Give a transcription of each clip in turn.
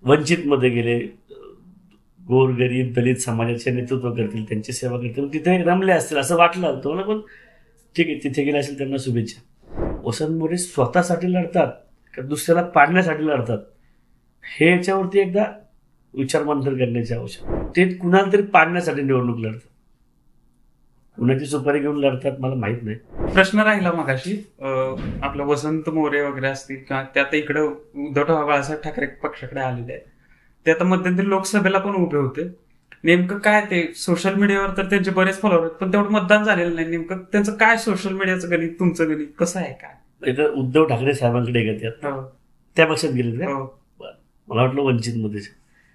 वंचित मध्ये गेले, गोरगरीब दलित समाजाचे नेतृत्व करतील, त्यांची सेवा करतील, तिथे रमले असतील असं वाटलं तो ना. पण ठीक आहे, तिथे गेले असेल त्यांना शुभेच्छा. वसंत मोरे स्वतःसाठी लढतात का दुसऱ्याला पाडण्यासाठी लढतात, हे याच्यावरती एकदा विचारमंथन करण्याची आवश्यकता. ते कुणाला तरी पाडण्यासाठी निवडणूक लढतात, कुणाची सुपारी घेऊन लढतात मला माहित नाही. प्रश्न राहिला मगाशी आपलं वसंत मोरे वगैरे असतील किंवा ते आता इकडे उद्धव बाळासाहेब ठाकरे पक्षाकडे आलेले आहेत, ते आता मध्यंतरी लोकसभेला पण उभे होते. नेमकं काय ते सोशल मीडियावर तर त्यांचे बरेच फॉलोअर आहेत, पण तेवढं मतदान झालेलं नाही. नेमकं त्यांचं काय सोशल मीडियाचं गणित, तुमचं गणित कसं आहे काय? इथं उद्धव ठाकरे साहेबांकडे घेतात, त्या पक्षात गेले का? मला वाटलं वंचित मध्येच.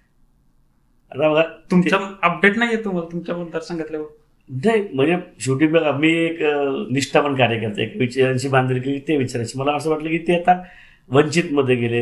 आता बघा, तुमच्या अपडेट नाही आहे तुम्हाला तुमच्या मतदारसंघातल्या? नाही, म्हणजे शेवटी बघा, मी एक निष्ठावान कार्यकर्ता, एक विचारांची बांधिलकी ते विचारायची. मला असं वाटलं की ते आता वंचित मध्ये गेले,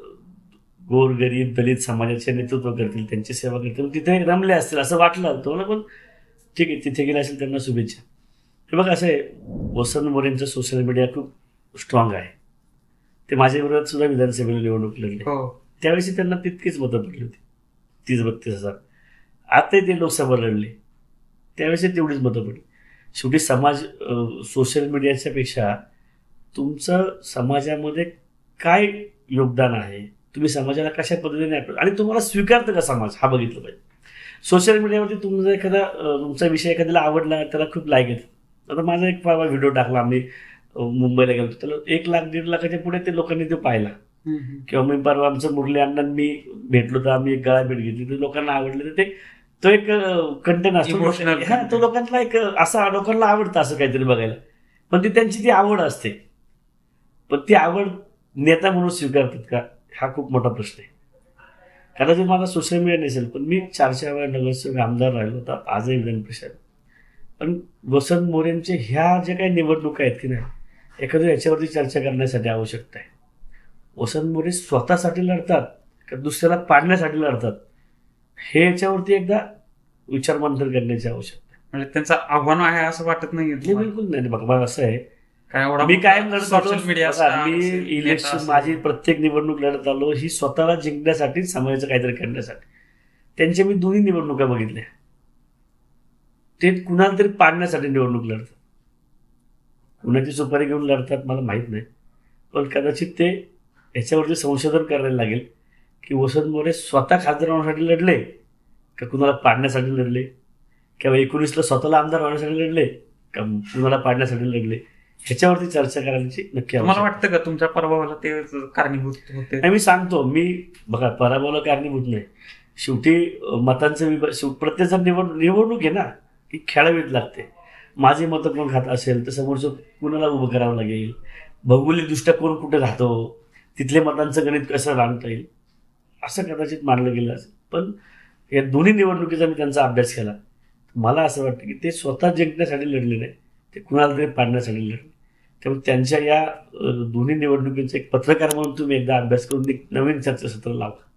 गोरगरीब दलित समाजाचे नेतृत्व करतील, त्यांची सेवा करतील, तिथे रमले असतील असं वाटलं तो ना. पण ठीक आहे, तिथे गेले असेल त्यांना शुभेच्छा. हे बघा, असं आहे, वसंत मोरेंचं सोशल मीडिया खूप स्ट्रॉंग आहे. ते माझ्या विरोधात सुद्धा विधानसभेला निवडणूक लढले, त्यावेळेस त्यांना तितकीच मतं पडली होती, 30-32 हजार. आताही ते लोकसभा लढले, त्यावेळेस तेवढीच मतं पडली. शेवटी समाज सोशल मीडियाच्या पेक्षा तुमचं समाजामध्ये काय योगदान आहे, तुम्ही समाजाला कशा पद्धतीने आणि तुम्हाला स्वीकारतं का समाज, हा बघितलं पाहिजे. सोशल मीडियावरती तुमचा विषय एखाद्याला आवडला, त्याला खूप लाईक येतं. आता माझा एक व्हिडिओ टाकला, आम्ही मुंबईला गेलो, त्याला 1-1.5 लाखाच्या पुढे ते लोकांनी तो पाहिला. किंवा मी परवा आमचं मुरली अण्णा मी भेटलो, तर आम्ही एक गळा भेट घेतली, ते लोकांना आवडले. तर तो एक कंटेंट असतो, तो लोकांना एक असा, लोकांना आवडतं असं काहीतरी बघायला. पण त्यांची ती आवड असते, पण ती आवड नेता म्हणून स्वीकारतात का, हा खूप मोठा प्रश्न आहे. कदाचित माझा सोशल मीडिया नसेल, पण मी 4 वेळा नगरसेवक आमदार राहिलो होता, आजही विधान परिषद. पण वसंत मोरेंचे ह्या ज्या काही निवडणुका आहेत की नाही, एखाद्या याच्यावरती चर्चा करण्यासाठी आवश्यकता आहे. वसंत मोरे स्वतःसाठी लढतात का दुसऱ्याला पाडण्यासाठी लढतात, हे याच्यावरती एकदा विचारमंथन करण्याची आवश्यकता आहे. म्हणजे त्यांचं आव्हान आहे असं वाटत नाही? बिलकुल नाही. बघा, असं आहे, मी कायम लढत आलो, मी इलेक्शन, माझी प्रत्येक निवडणूक लढत आलो ही स्वतःला जिंकण्यासाठी, समाजाचं काहीतरी करण्यासाठी. त्यांच्या मी दोन्ही निवडणुका बघितल्या, ते कुणाला तरी पाडण्यासाठी निवडणूक लढतात, कुणाची सुपारी घेऊन लढतात मला माहित नाही. पण कदाचित ते याच्यावरती संशोधन करायला लागेल की वसंत मोरे स्वतः खासदार होण्यासाठी लढले का कुणाला पाडण्यासाठी लढले, किंवा 19ला स्वतःला आमदार होण्यासाठी लढले का कुणाला पाडण्यासाठी लढले, ह्याच्यावरती चर्चा करायची नक्की. मला वाटतं का तुमच्या पराभवाला ते कारणीभूत होते? मी सांगतो, मी बघा, पराभवाला कारणीभूत नाही. शेवटी मतांचं प्रत्येक निवडणूक आहे ना, की खेळावीच लागते. माझी मतं कोण खात असेल तर समोरचं कुणाला उभं करावं लागेल, भौगोलिकदृष्ट्या कोण कुठे राहतो, तिथले मतांचं गणित कसं रांगता येईल, असं कदाचित मानलं गेलं असेल. पण या दोन्ही निवडणुकीचा मी त्यांचा अभ्यास केला, मला असं वाटतं की ते स्वतः जिंकण्यासाठी लढले नाही, ते कुणाला तरी पाडण्यासाठी लढले. त्यामुळे त्यांच्या या दोन्ही निवडणुकीचं एक पत्रकार म्हणून तुम्ही एकदा अभ्यास करून एक नवीन चर्चासत्र लावा.